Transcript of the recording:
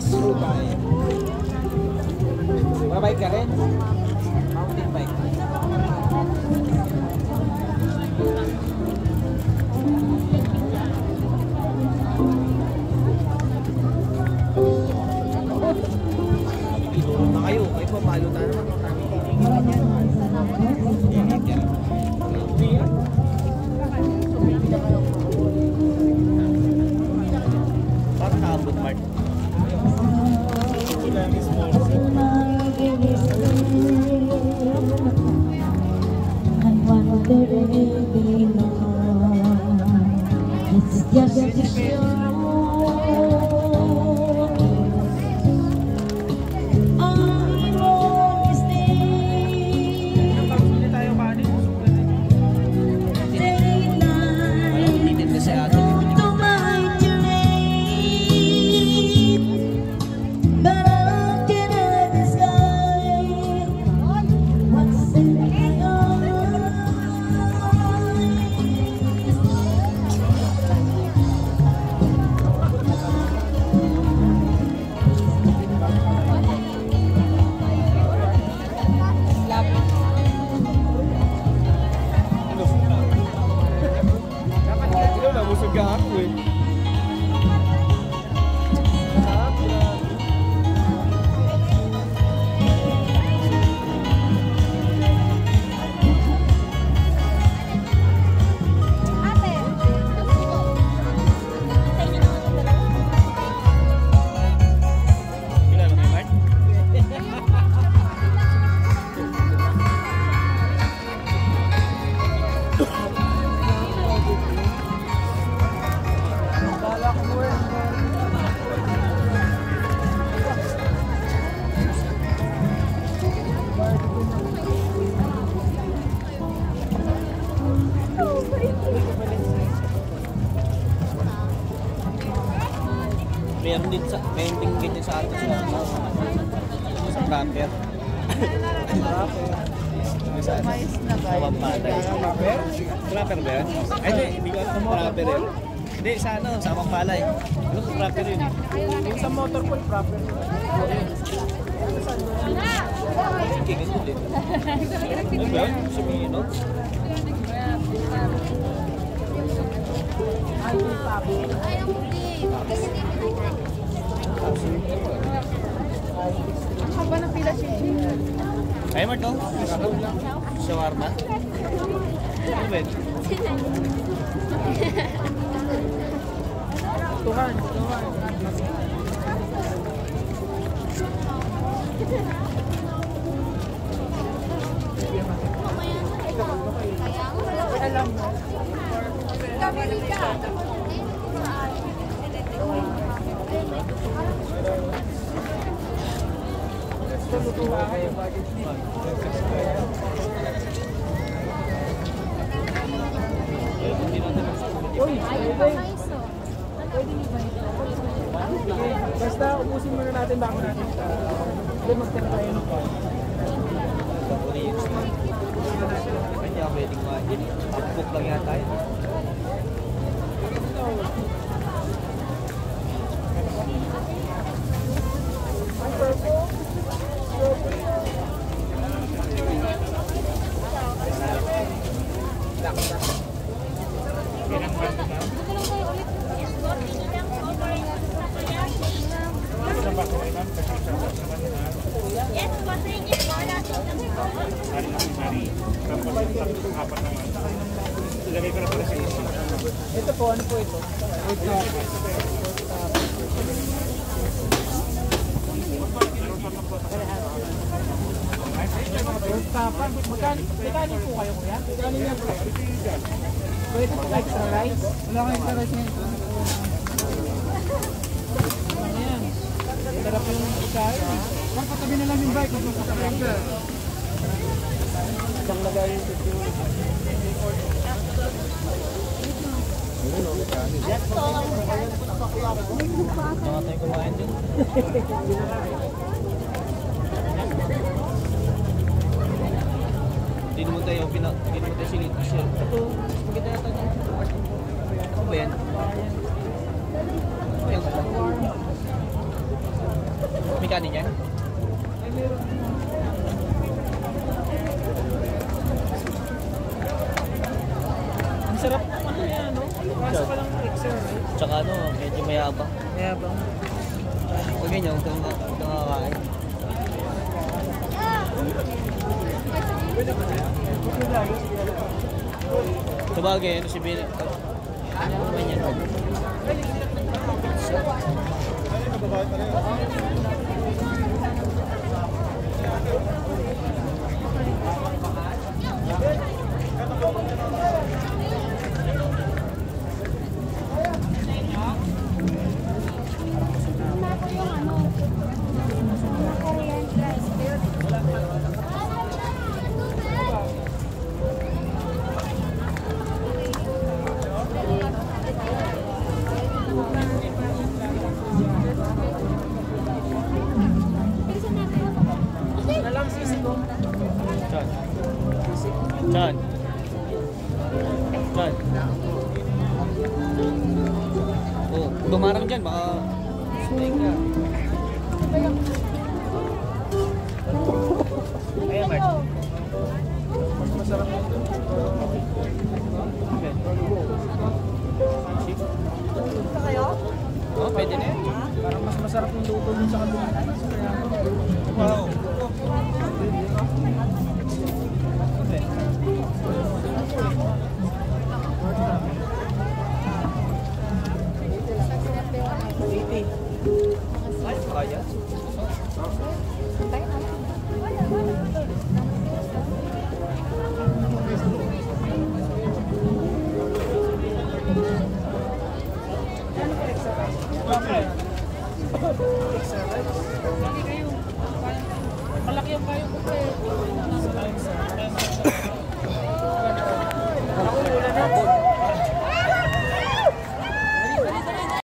Road tayo. Mabike ka rin? Mountain bike. Itulong na kayo. Ay po, palo tayo naman. Parang nakaabot, Mark. Ito lang is small. It's just a show. Meron din ganyan sa atin sa proper. Sa Pampatay. Proper ba yan? Ay, hindi ko alam proper yun. Hindi, sa ano, sa Pampalay. Ano kung proper yun eh? Yung sa motorpool, proper yun. Kingin ulit. Ano ba yun? Sumihin, no? Ayaw mo ang haba ng pila siya. Ay, Marto? Shawarma? Ano ba yun? Tuhan. Alam mo. Kamili ka. Basta ubusin muna natin bago natin. Hindi magtira tayo ng pa. Kanya pwedeng mahal. Pag-book lang yata yun. Ito po, ano po ito? Magkano po kayo kuya? Magkano yan po? Pwede po extra rice? Wala kang extra rice ngayon. Ano yan? Sarap yung pagkain. Huwag patabi na lang yung bike. Huwag patabi yung bike. Isang lagay yung mga tayo kumain dyan. Hindi naman tayo silito siya. Ito, maganda yata niya. Ano ba yan? Ano yan? kanin yan? Ang sarap naman yan, no? Kaso pa lang mixer, right? Tsaka ano, medyo mayabang. Mayabang. Huwag ganyan, huwag kang kakain. Sabagay, ano si Billy? Ano naman yan? Nalang sisi ko. Chan. Chan. Chan. Oh, bumarang dyan, baka snake ka. Ayan, Mark. Mas masarap yun. Okay. Gusto kayo? Oh, pwede na yan. Parang mas masarap yung luto dun sa kabila. Kaya, Wow. Okay. Ay, kaya. malaki yung kayo ko.